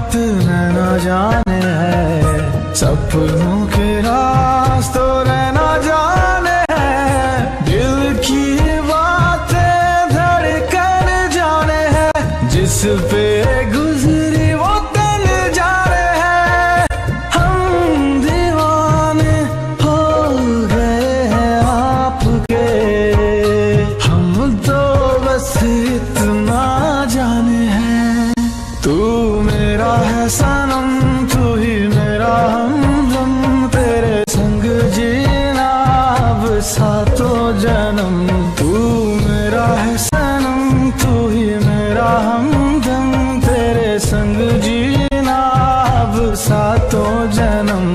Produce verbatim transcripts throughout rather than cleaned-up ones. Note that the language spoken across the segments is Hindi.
बात न जाने है, सपनों के रास्तों रहना जाने है, दिल की बातें धड़कन जाने है, जिस पे गुजरी वो दिल जाने है। हम दीवाने हो गए हैं आपके, हम तो बस इतना जाने हैं। तू मेरा है सनम, तू ही मेरा हमदम, तेरे संग जीना अब सातों जन्म। तू मेरा है सनम, तू ही मेरा हमदम, तेरे संग जीना अब सातों जन्म।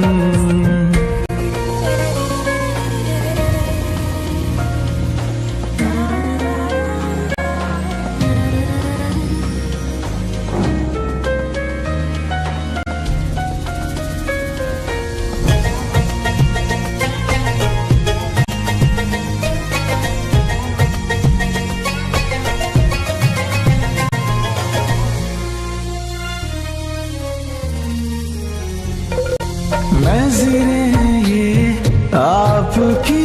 नज़रें ये आपकी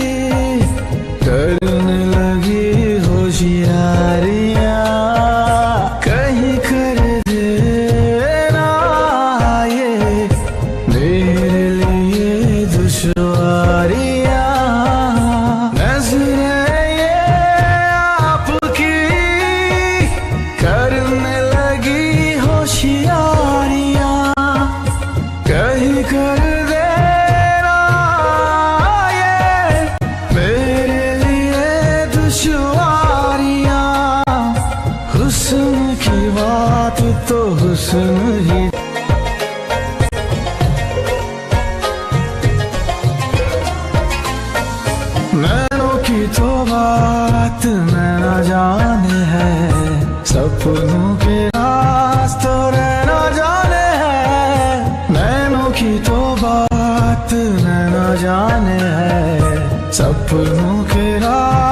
करने लगी होशियारियां, कहीं कर देना ये मेरे लिए दुश्वारियां। नज़रें ये आपकी करने लगी होशियारियां, कहीं कर देना ये मेरे लिए दुश्वारियां। हुस्न की बात तो हुस्न ही, नैनों की तो बात नैना जाने है, सपनों के रास्तों रहना जाने है। नैनों की तो बात नैना जाने है, सपनों के रास्ते